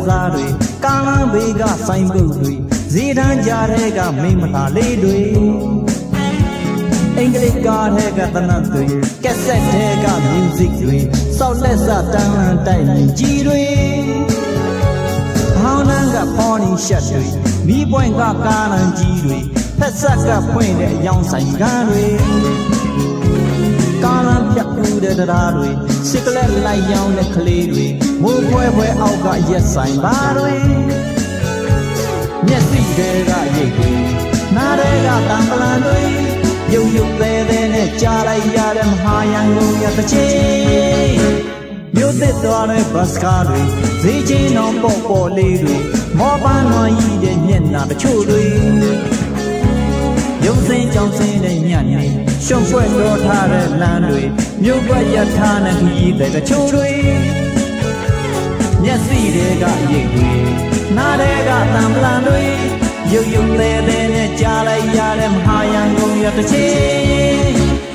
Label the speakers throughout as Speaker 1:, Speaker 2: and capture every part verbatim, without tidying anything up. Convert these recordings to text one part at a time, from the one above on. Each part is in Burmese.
Speaker 1: စားတွေကားလမ်းဘေးကဆိုင်ပုတ်တွေဈေးတန်းကြားထဲကမိမလာလေးတွေအင်္ဂလိပ်ကားထဲကသနတ်တွေကက်ဆက်ထဲက music တွေစောက်လက်စတန်းလန်းတိုက်မြင်ကြီးတွေဟောင်းနှန်းကပေါ်နေရှက်တွေမိပွင့်ကကားလမ်းကြီးတွေဖက်ဆက်ကဖွင့်တဲ့အယောင်ဆိုင်ကားတွေကားလမ်းဖြတ်ကူတဲ့တရားတွေစစ်ကလက်လိုက်ရောင်းတဲ့ကလေးတွေမိုးဖွဲဖွဲအောက်ကရက်ဆိုင်ပါတွေမျက်စိတွေကရိတ်တွေနားတွေကတံပလန်တွေရုပ်ရုပ်သေးသေးနဲ့ကြားလိုက်ရတဲ့မဟာရန်ကုန်ရတစ်ချိန်မြို့သစ်သွားတဲ့ဘတ်စကားတွေဈေးချင်းတော်ပေါ့ပေါ့လေးတွေမောပန်းတော်ကြီးတဲ့မျက်နှာတချို့တွေရုပ်စင်းကြောင်စင်းတဲ့ညနေရှုံ့ဖွဲ့တော်ထားတဲ့လမ်းတွေမြို့ဘက်ရထားနဲ့ခရီးတဲ့တချို့တွေမျက်စိတွေကရိတ်တွေနားတွေကတံပလန်တွေရုပ်ရုပ်သေးသေးနဲ့ကြားလိုက်ရတဲ့မဟာရန်ကုန်ရတစ်ချိန်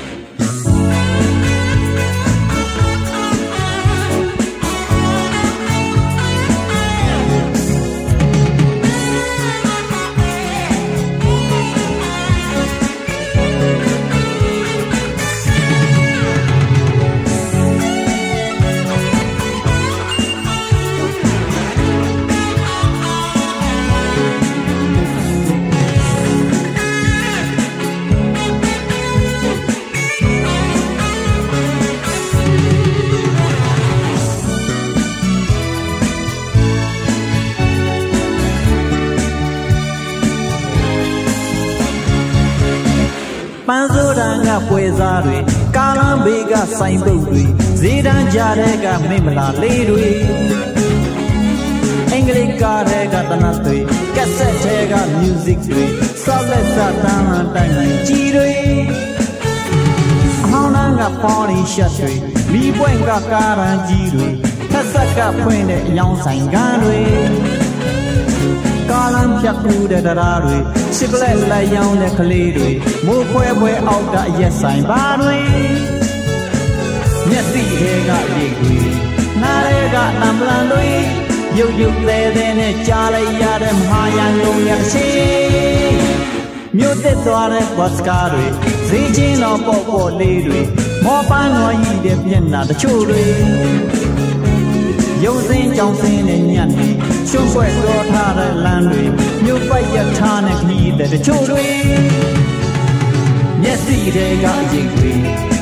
Speaker 1: ပန်းစိုးတန်ကပွဲစားတွေကားလမ်းဘေးကဆိုင်ပုတ်တွေဈေးတန်းကြားထဲကမိမလာလေးတွေအင်္ဂလိပ်ကားထဲကသနတ်တွေကက်ဆက်ထဲက music တွေစောက်လက်စတန်းလန်းတိုင်းကြီးတွေအဟောင်းနှန်းကပေါ်နေရှက်တွေမိပွင့်ကကားရန်ကြီးတွေဖက်ဆက်ကဖွင့်တဲ့အယောင်ဆိုင်ကားတွေကားလမ်းဖြတ်ကူတဲ့တရားတွေစစ်ကလက်လိုက်ရောင်းတဲ့ကလေးတွေမိုးဖွဲဖွဲအောက်ကရက်ဆိုင်ပါတွေမျက်စိတွေကရိတ်တွေနားတွေကတံပလန်တွေရုပ်ရုပ်သေးသေးနဲ့ကြားလိုက်ရတဲ့မဟာရန်ကုန်ရတစ်ချိန်မြို့သစ်သွားတဲ့ဘတ်စကားတွေဈေးချင်းတော်ပေါ့ပေါ့လေးတွေမောပန်းတော်ကြီးတဲ့မျက်နှာတချို့တွေရုပ်စင်းကြောင်စင်းနဲ့ညံ့နေရှုံ့ဖွဲ့တော်ထားတဲ့လမ်းတွေမြို့ပိုက်ရထားနဲ့ခရီးတဲ့တချို့တွေမျက်စိတွေကရိတ်တွေ